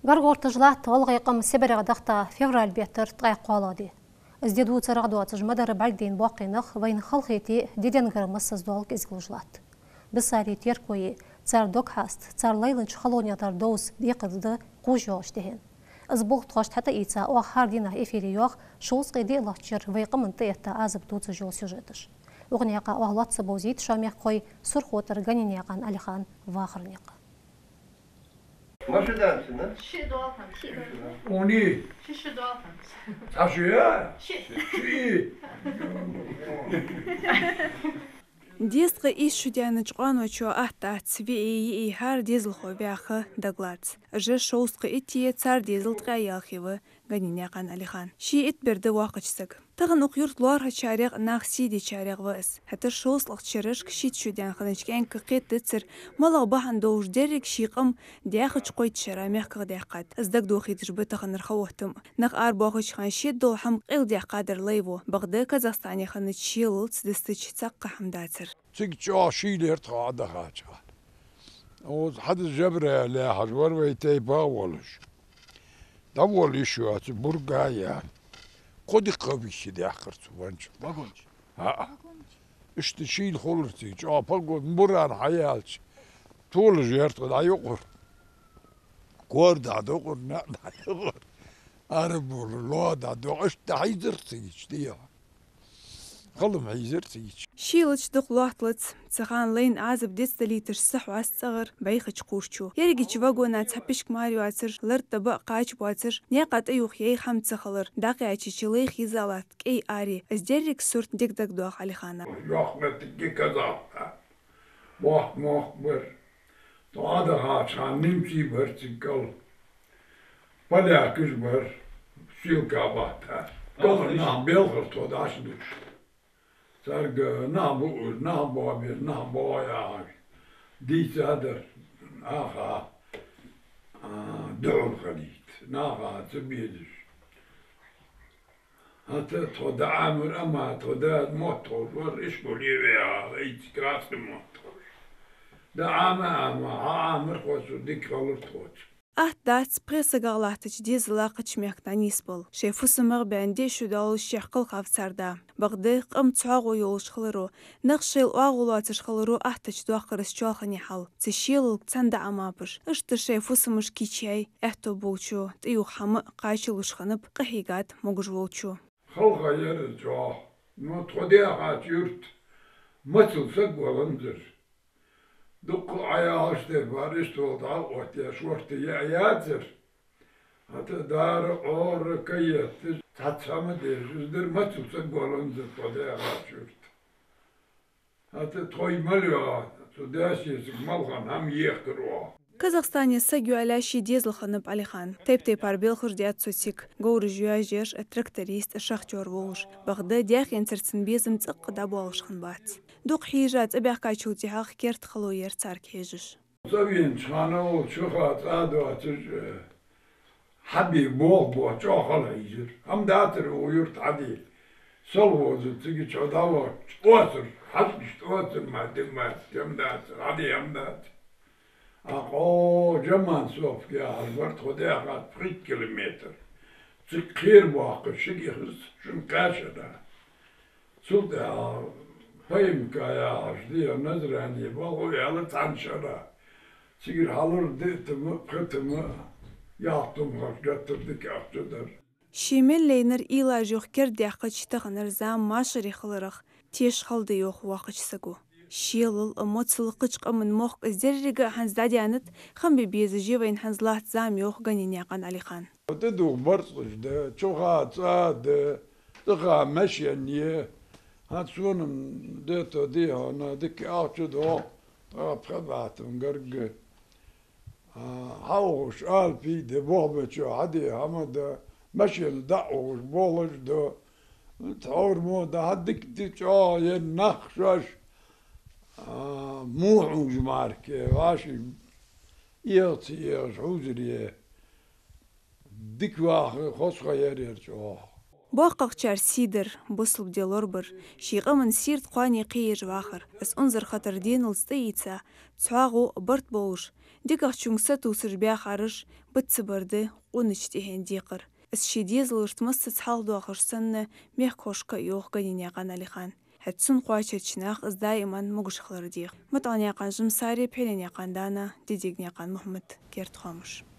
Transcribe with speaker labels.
Speaker 1: Гаргортыжлат олғайқым Сибирға дақта февраль беттір тғай қолады. Издеду царағдуатыж мадары бәлдейін бақинық вайын халқеті деден ғырымыз сыздуалық изгілжлат. Біз сәрі теркойы цар докхаст, цар лайлынч халониятар доус деқізді қожуаш деген. Избұлқ тұғашт хәті ица оғардина эфири yoq шоуыз қиди лақчыр вайқымын тәйетті азып дуцы жол сюжетіш. Оғынеқа оғлатсы бозит шамеқ қой сұрхотыр ганинеқан Алихан вағырнеқ.
Speaker 2: Maşı dersin ha?
Speaker 3: Şi doğaltan, şi.
Speaker 2: Oni.
Speaker 3: Şi doğaltan.
Speaker 2: Taşıyor.
Speaker 3: Şi.
Speaker 4: Десқы иш шудяны чуан очо ахта цви и хар дезл хобяхы дагладс. Же шоусқы итие цар дезл тғайялхивы ганиняқан Алихан. Ши ит берді вақычсыг. Тығын ұқйұртлуар хачарег нақсиди чарег выз. Хәтір шоуслық чырышк шит шудян хынычкен кықетті цір малау бахан доуж дерек шиқым дяхыч қойт шарамех қығдяқат. Іздік духидыш бітіғын рхауhtым. Нақ ар бағычхан шит долхам қил дяқадыр лайву. Бағды Казахстане хыныч шилыл цдыстыч цаққа хамдацыр.
Speaker 5: تيجي شيلر هذا حاجة وهذا الجبر لا حجور ويتي باولش داول شو برجايا قد قوي شدي آخر سوانش
Speaker 2: Vagonç.
Speaker 5: ها اشتشيل خلرتي جا بقول مران حيالش طول جيرت قد يقر قور دا دقر نا دا يقر أربور لو دا دقر اشتحيزرتي اشتيا قلم حيزرتي
Speaker 4: Шилыч дұқлуақтылыц, цыған лейн азып дестелитыш сық васцығыр байқыч қурчу. Ергеч вагона цапишк марио ацыр, лырты бі қач буацыр, не қаты юқ ей хам цықылыр, дақи ачичылы хизалат, кей ари, іздеррик сүрт дегдаг дуақ Алихана.
Speaker 5: Rahmetli kazakta. Bak bir. Doğada haçan nimsi bir çıkal. Bada kız bir. Silka bahta. Nam belgır toda aşdık. Sargı nam bu bir nam bu ya. Diysadır. Aha. Dağıl khalit. Naha tebiyediş. Hatta toda amur ama toda motor var iş buluyor ya. Hiç kraslı motor. Da ama amur koşu dik kalır toç.
Speaker 4: Ahdat spresa gağlatıç dezila qıçmektan isbol. Şefu sımıq bende şudal şeqil qavsarda. Bağdı qım çağ oyuluş xılırı. Naqşil oğulatış xılırı ahtaç duaqırız çoğını hal. Tişil çanda amapır. Iştı şefu sımış kiçay, ehto bolçu. Tiyuq hamı qaçılış xanıp qahigat moguj bolçu.
Speaker 5: Halka yeri çoğ. No todaya kaç yurt. Matılsak bolandır. Dukku ayağı işte var işte oldu al ortaya şu ortaya ayağıdır. Hatta darı or kayattır. Tatsamı derizdir. Matılsak bolandır todaya kaç yurt. Hatta toymalı ya. Todaya şeysik malgan ham yektir o.
Speaker 4: Казахстане сагюаля дезл ханып Алихан. Теп-теп арбел хырдят сотик. Гоуры жуяжеш, тракторист, шахтер волш. Бағды дях енцерцин безім цыққыда болышқын бат. Дуқ хижат әбәқ качултихақ керт қылу ер цар кежіш.
Speaker 5: Savien çana o çıkat adı atır. Habi bol çoğala yiyir. Ham dağıtır o yurt hadi. Sol bozu tıgı çoğdava. Otur. Hasmış otur madem hem dağıtır. Hadi hem dağıtır. O zaman Sofya var todaya kat 40 kilometre. Çıkır vakı şıkırız şun karşıda. Sulta hayım kaya açtı nazrani bağı yalı tanşara. Çıkır halır detimi kıtımı yaptım götürdük yaptıdır.
Speaker 4: Şemel leyner ila joğker diyaqı çıtağınır zam maşırı xılırıq. Teş xaldı yox vaqıçsıgu. Şielil emotsiyal qıçqımın moq izderrigi hanzdadiyanıt xambi beziji vayn hanzlat zam yox ganinyakan Alixan.
Speaker 5: Dedu barçda çoğa çadı dığa meşyeniye hatsonum deto diye ona dik ağçıda o privatım gargı. Hauş alpi de boğbeço hadi ama da meşyen da'uş bolaj da tavurmu da haddik dik o yen nakşaş موعوج مارك واشي يغطي حوزري دكوا خصخا يرجع
Speaker 4: باققچار سيدر بوصلب ديلوربر شيقمن سيرت قاني قيج واخر اس انظر خطر دين الستيتسا تسواغو برت بوش Дик ахчунгса тусыр бях арыш, бытсыбырды, уныч тихен дикыр. Ісші дизел ұртмысты цхалду ақырсынны мех кошқа иоқ ганинеған Алихан. Хәтсін қуачетшінақ ыздай иман мұғышқылыр дейх. Мұт аңяқан жымсари пеленеқан дана, дедегнеқан Мұхмыд Кертхамыш.